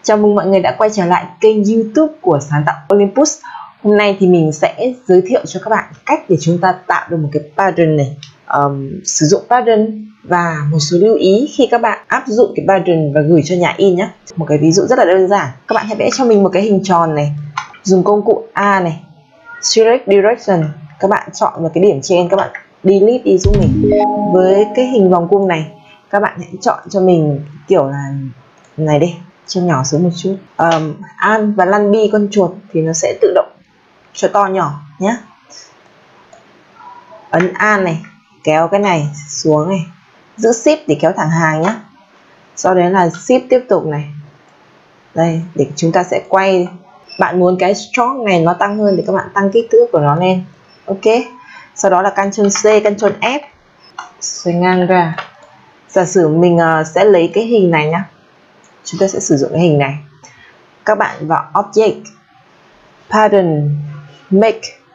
Chào mừng mọi người đã quay trở lại kênh YouTube của Sáng tạo Olympus. Hôm nay thì mình sẽ giới thiệu cho các bạn cách để chúng ta tạo được một cái pattern này, sử dụng pattern và một số lưu ý khi các bạn áp dụng cái pattern và gửi cho nhà in nhé. Một cái ví dụ rất là đơn giản, các bạn hãy vẽ cho mình một cái hình tròn này, dùng công cụ A này, Select Direction, các bạn chọn vào cái điểm trên, các bạn delete đi giúp mình. Với cái hình vòng cung này, các bạn hãy chọn cho mình kiểu là này đi, cho nhỏ xuống một chút. An và lăn bi con chuột thì nó sẽ tự động cho to nhỏ nhé. Ấn An này, kéo cái này xuống này, giữ Shift để kéo thẳng hàng nhé. Sau đấy là Shift tiếp tục này. Đây, để chúng ta sẽ quay. Bạn muốn cái stroke này nó tăng hơn thì các bạn tăng kích thước của nó lên. Ok. Sau đó là Ctrl C, Ctrl F, xoay ngang ra. Giả sử mình sẽ lấy cái hình này nhá. Chúng ta sẽ sử dụng cái hình này. Các bạn vào Object, Pattern, Make,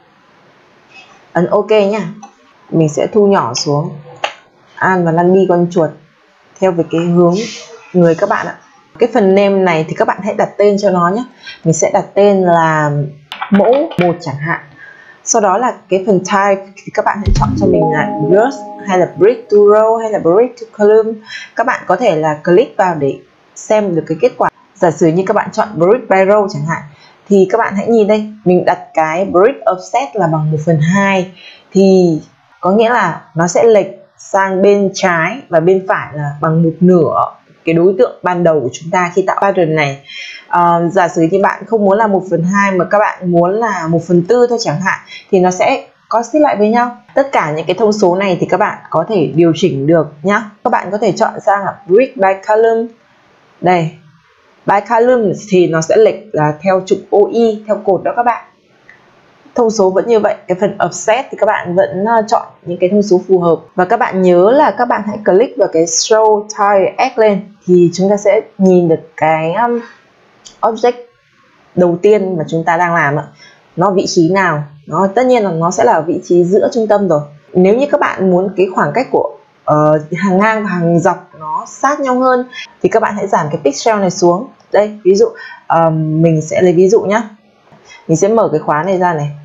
ấn OK nhá. Mình sẽ thu nhỏ xuống An và lăn bi con chuột theo về cái hướng người các bạn ạ. Cái phần name này thì các bạn hãy đặt tên cho nó nhé. Mình sẽ đặt tên là mẫu 1 chẳng hạn. Sau đó là cái phần type thì các bạn hãy chọn cho mình là brush hay là brick to row hay là brick to column. Các bạn có thể là click vào để xem được cái kết quả. Giả sử như các bạn chọn brick by row chẳng hạn, thì các bạn hãy nhìn đây, mình đặt cái brick offset là bằng 1/2 thì có nghĩa là nó sẽ lệch sang bên trái và bên phải là bằng 1/2 cái đối tượng ban đầu của chúng ta khi tạo pattern này. Giả sử như bạn không muốn là 1/2 mà các bạn muốn là 1/4 thôi chẳng hạn, thì nó sẽ có xích lại với nhau. Tất cả những cái thông số này thì các bạn có thể điều chỉnh được nhá. Các bạn có thể chọn sang là brick by column. Đây, by column thì nó sẽ lệch là theo trục OI, theo cột đó các bạn. Thông số vẫn như vậy. Cái phần offset thì các bạn vẫn chọn những cái thông số phù hợp. Và các bạn nhớ là các bạn hãy click vào cái show tile X lên thì chúng ta sẽ nhìn được cái object đầu tiên mà chúng ta đang làm ạ. Nó vị trí nào? Tất nhiên là nó sẽ là vị trí giữa trung tâm rồi. Nếu như các bạn muốn cái khoảng cách của hàng ngang và hàng dọc nó sát nhau hơn thì các bạn hãy giảm cái pixel này xuống. Đây, ví dụ mình sẽ lấy ví dụ nhé. Mình sẽ mở cái khóa này ra này.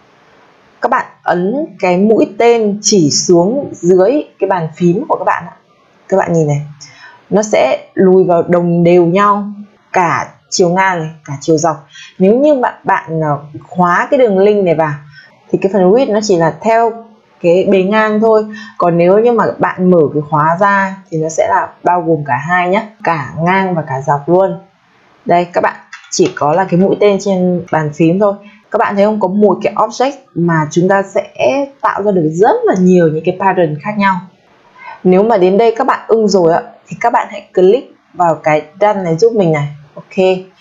Các bạn ấn cái mũi tên chỉ xuống dưới cái bàn phím của các bạn ạ. Các bạn nhìn này, nó sẽ lùi vào đồng đều nhau cả chiều ngang này, cả chiều dọc. Nếu như bạn khóa cái đường link này vào thì cái phần width nó chỉ là theo cái bề ngang thôi. Còn nếu như mà bạn mở cái khóa ra thì nó sẽ là bao gồm cả hai nhé, cả ngang và cả dọc luôn. Đây, các bạn chỉ có là cái mũi tên trên bàn phím thôi. Các bạn thấy không, có một cái object mà chúng ta sẽ tạo ra được rất là nhiều những cái pattern khác nhau. Nếu mà đến đây các bạn ưng rồi ạ, thì các bạn hãy click vào cái done này giúp mình này. Ok,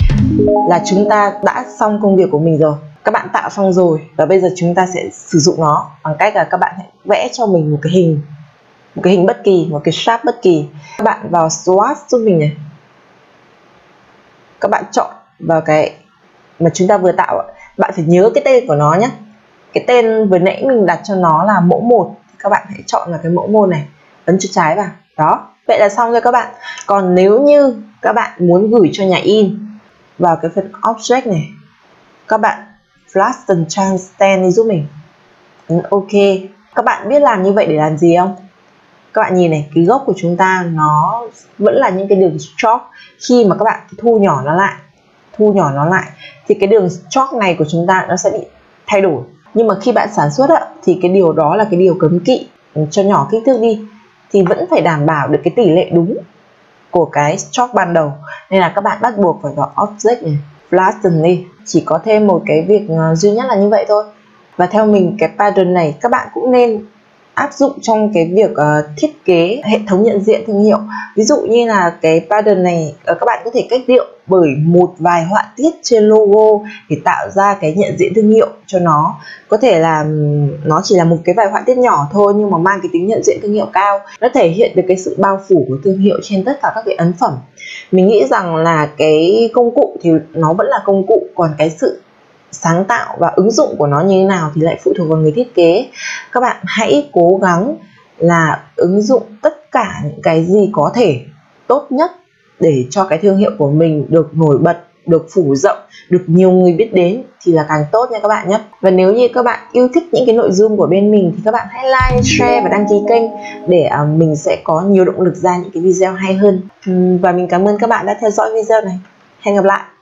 là chúng ta đã xong công việc của mình rồi. Các bạn tạo xong rồi và bây giờ chúng ta sẽ sử dụng nó bằng cách là các bạn hãy vẽ cho mình một cái hình bất kỳ, một cái shape bất kỳ. Các bạn vào swatch giúp mình này. Các bạn chọn vào cái mà chúng ta vừa tạo. Bạn phải nhớ cái tên của nó nhé. Cái tên vừa nãy mình đặt cho nó là mẫu 1. Các bạn hãy chọn vào cái mẫu 1 này, ấn chuột trái vào. Đó, vậy là xong rồi các bạn. Còn nếu như các bạn muốn gửi cho nhà in, vào cái phần object này, các bạn flatten transparent đi giúp mình, ấn OK. Các bạn biết làm như vậy để làm gì không? Các bạn nhìn này, cái gốc của chúng ta nó vẫn là những cái đường stroke. Khi mà các bạn thu nhỏ nó lại thì cái đường stroke này của chúng ta nó sẽ bị thay đổi. Nhưng mà khi bạn sản xuất thì cái điều đó là cái điều cấm kỵ. Cho nhỏ kích thước đi thì vẫn phải đảm bảo được cái tỷ lệ đúng của cái stroke ban đầu. Nên là các bạn bắt buộc phải vào object này, flatten đi. Chỉ có thêm một cái việc duy nhất là như vậy thôi. Và theo mình cái pattern này các bạn cũng nên áp dụng trong cái việc thiết kế hệ thống nhận diện thương hiệu. Ví dụ như là cái pattern này các bạn có thể cách điệu bởi một vài họa tiết trên logo để tạo ra cái nhận diện thương hiệu cho nó. Có thể là nó chỉ là một cái vài họa tiết nhỏ thôi nhưng mà mang cái tính nhận diện thương hiệu cao. Nó thể hiện được cái sự bao phủ của thương hiệu trên tất cả các cái ấn phẩm. Mình nghĩ rằng là cái công cụ thì nó vẫn là công cụ, còn cái sự sáng tạo và ứng dụng của nó như thế nào thì lại phụ thuộc vào người thiết kế. Các bạn hãy cố gắng là ứng dụng tất cả những cái gì có thể tốt nhất để cho cái thương hiệu của mình được nổi bật, được phủ rộng, được nhiều người biết đến thì là càng tốt nha các bạn nhé. Và nếu như các bạn yêu thích những cái nội dung của bên mình thì các bạn hãy like, share và đăng ký kênh để mình sẽ có nhiều động lực ra những cái video hay hơn. Và mình cảm ơn các bạn đã theo dõi video này. Hẹn gặp lại.